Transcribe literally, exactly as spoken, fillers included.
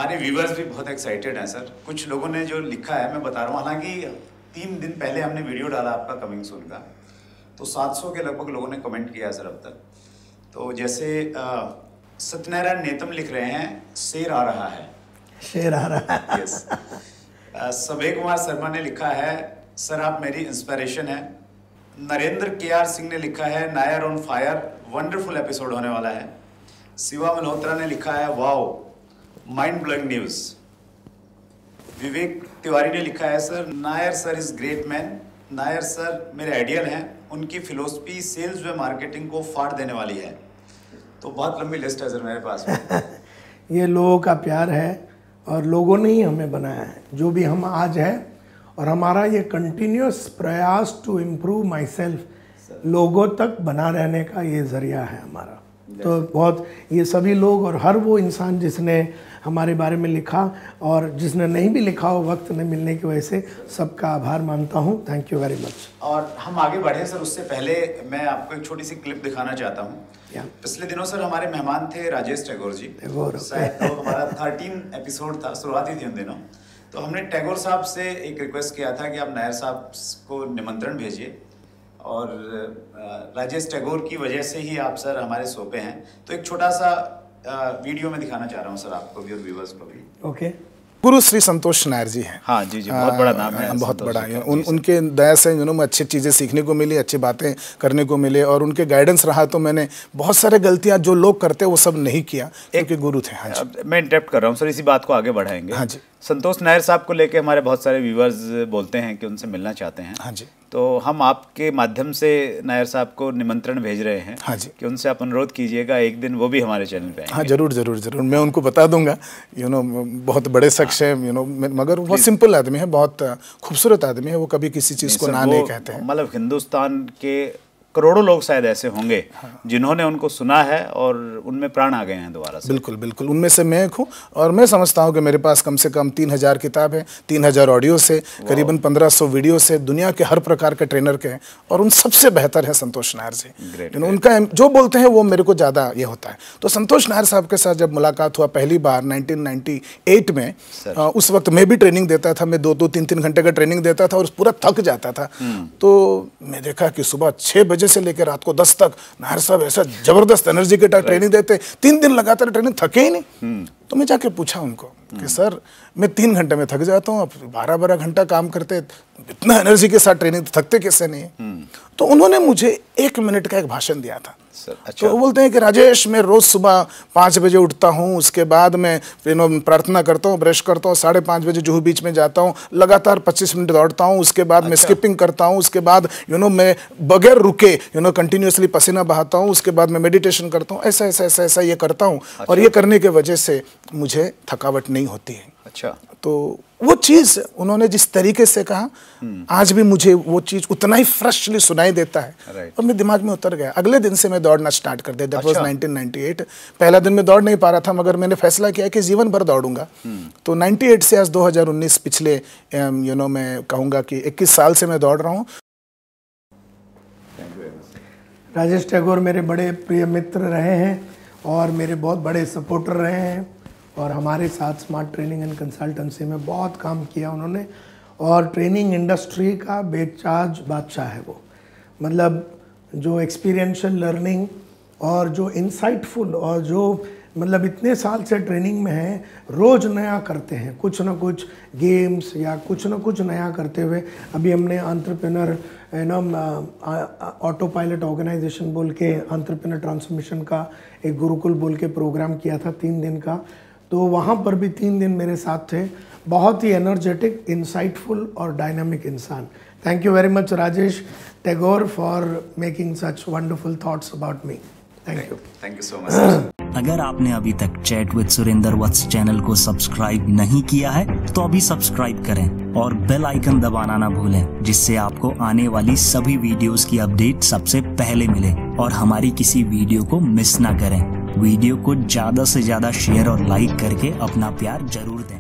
हमारे व्यूवर्स भी बहुत एक्साइटेड हैं सर। कुछ लोगों ने जो लिखा है मैं बता रहा हूँ, हालांकि तीन दिन पहले हमने वीडियो डाला आपका कमिंग सून का, तो सात सौ के लगभग लोगों ने कमेंट किया सर अब तक। तो जैसे सत्यनारायण नेतम लिख रहे हैं, शेर आ रहा है। शेर आ रहा है। यस। सभे कुमार शर्मा ने लिखा है, सर आप मेरी इंस्पिरेशन है। नरेंद्र के आर सिंह ने लिखा है, Nair on fire, wonderful episode होने वाला है। शिवा मल्होत्रा ने लिखा है, wow mind blowing news. Vivek Tiwari ने लिखा है, sir Nair sir is great man. Nair sir मेरे आइडियल हैं, उनकी फिलोसफी सेल्स व मार्केटिंग को फाड़ देने वाली है। तो बहुत लंबी लिस्ट है सर मेरे पास में। ये लोगों का प्यार है और लोगों ने ही हमें बनाया है जो भी हम आज है, और हमारा ये कंटिन्यूस प्रयास टू इम्प्रूव माई सेल्फ लोगों तक बना रहने का ये जरिया है हमारा। तो बहुत ये सभी लोग और हर वो इंसान जिसने हमारे बारे में लिखा और जिसने नहीं भी लिखा हो वक्त न मिलने की वजह से, सबका आभार मानता हूँ। Thank you very much. और हम आगे बढ़े सर, उससे पहले मैं आपको एक छोटी सी क्लिप दिखाना चाहता हूँ। पिछले दिनों सर हमारे मेहमान थे राजेश टैगोर जी। टैगोर तो हमारा थर्टीन एपिसोड था, शुरुआती थी उन दिनों। तो हमने टैगोर साहब से एक रिक्वेस्ट किया था कि आप नायर साहब को निमंत्रण भेजिए, और राजेश टैगोर की वजह से ही आप सर हमारे शो पे हैं। तो एक छोटा सा वीडियो में दिखाना चाह रहा हूँ सर आपको भी और व्यूअर्स को भी। ओके। गुरु श्री संतोष नायर जी हैं। हाँ जी जी, बहुत बड़ा नाम है। बहुत बड़ा है। उन उनके दया से यू नो मैं अच्छी चीज़ें सीखने को मिली, अच्छी बातें करने को मिले, और उनके गाइडेंस रहा तो मैंने बहुत सारे गलतियां जो लोग करते वो सब नहीं किया, क्योंकि गुरु थे। हाँ जी, मैं इंटरप्ट कर रहा हूँ सर, इसी बात को आगे बढ़ाएंगे। हाँ जी। संतोष नायर साहब को लेके हमारे बहुत सारे व्यूवर्स बोलते हैं कि उनसे मिलना चाहते हैं। हाँ जी। तो हम आपके माध्यम से नायर साहब को निमंत्रण भेज रहे हैं। हाँ जी। कि उनसे आप अनुरोध कीजिएगा, एक दिन वो भी हमारे चैनल पे आएंगे। हाँ जरूर जरूर जरूर, मैं उनको बता दूंगा। यू नो बहुत बड़े शख्स हैं, यू नो मगर बहुत सिंपल आदमी है, बहुत खूबसूरत आदमी है। वो कभी किसी चीज़ को ना नहीं कहते हैं। मतलब हिंदुस्तान के करोड़ों लोग शायद ऐसे होंगे हाँ। जिन्होंने उनको सुना है और उनमें प्राण आ गए हैं दोबारा से। बिल्कुल बिल्कुल, उनमें से मैं एक हूँ। और मैं समझता हूँ कि मेरे पास कम से कम तीन हजार किताब है, तीन हजार ऑडियो से, करीबन पंद्रह सौ वीडियो से, दुनिया के हर प्रकार के ट्रेनर के हैं, और उन सबसे बेहतर है संतोष नायर जी। Great, great. उनका जो बोलते हैं वो मेरे को ज़्यादा ये होता है। तो संतोष नायर साहब के साथ जब मुलाकात हुआ पहली बार नाइनटीन नाइन्टी एट में, आ, उस वक्त मैं भी ट्रेनिंग देता था। मैं दो दो तीन तीन घंटे का ट्रेनिंग देता था और पूरा थक जाता था। तो मैं देखा कि सुबह छः बजे से लेकर रात को दस तक नायर साहब ऐसा जबरदस्त एनर्जी के साथ ट्रेनिंग देते, तीन दिन लगातार ट्रेनिंग, थके ही नहीं। तो मैं जाके पूछा उनको कि सर मैं तीन घंटे में थक जाता हूँ, अब बारह बारह घंटा काम करते, इतना एनर्जी के साथ ट्रेनिंग, थकते कैसे नहीं? तो उन्होंने मुझे एक मिनट का एक भाषण दिया था। अच्छा। तो बोलते हैं कि राजेश मैं रोज सुबह पाँच बजे उठता हूँ, उसके बाद मैं यू नो प्रार्थना करता हूँ, ब्रश करता हूँ, साढ़े पाँच बजे जुहू बीच में जाता हूँ, लगातार पच्चीस मिनट दौड़ता हूँ, उसके बाद मैं स्किपिंग करता हूँ, उसके बाद यू नो मैं बगैर रुके यू नो कंटिन्यूसली पसीना बहाता हूँ, उसके बाद मैं मेडिटेशन करता हूँ, ऐसा ऐसा ऐसा ऐसा ये करता हूँ। और ये करने की वजह से मुझे थकावट नहीं होती है। अच्छा। तो वो चीज़ उन्होंने जिस तरीके से कहा, आज भी मुझे वो चीज़ उतना ही फ्रेशली सुनाई देता है, और मेरे दिमाग में उतर गया। अगले दिन से मैं दौड़ना स्टार्ट कर दिया। That was nineteen ninety eight. पहला दिन मैं दौड़ नहीं पा रहा था, मगर मैंने फैसला किया कि जीवन भर दौड़ूंगा। तो अट्ठानवे से आज दो हज़ार उन्नीस, पिछले यू नो मैं कहूँगा कि इक्कीस साल से मैं दौड़ रहा हूँ। राजेश टैगोर मेरे बड़े प्रिय मित्र रहे हैं और मेरे बहुत बड़े सपोर्टर रहे हैं, और हमारे साथ स्मार्ट ट्रेनिंग एंड कंसल्टेंसी में बहुत काम किया उन्होंने, और ट्रेनिंग इंडस्ट्री का बेचार्ज बादशाह है वो। मतलब जो एक्सपीरियंशियल लर्निंग और जो इंसाइटफुल, और जो मतलब इतने साल से ट्रेनिंग में हैं, रोज़ नया करते हैं, कुछ ना कुछ गेम्स या कुछ ना कुछ नया करते हुए। अभी हमने entrepreneur you know autopilot organisation बोल के एंटरप्रेन्योर ट्रांसफॉर्मेशन का एक गुरुकुल बोल के प्रोग्राम किया था तीन दिन का। तो वहाँ पर भी तीन दिन मेरे साथ थे। बहुत ही एनर्जेटिक, इंसाइटफुल और डायनामिक इंसान। Thank you very much Rajesh Tagore for making such wonderful thoughts about me. Thank you. Thank you so much. अगर आपने अभी तक chat with Surendra Vats channel को सब्सक्राइब नहीं किया है तो अभी सब्सक्राइब करें और बेल आइकन दबाना ना भूलें, जिससे आपको आने वाली सभी वीडियोस की अपडेट सबसे पहले मिले और हमारी किसी वीडियो को मिस ना करें। वीडियो को ज्यादा से ज्यादा शेयर और लाइक करके अपना प्यार जरूर दें।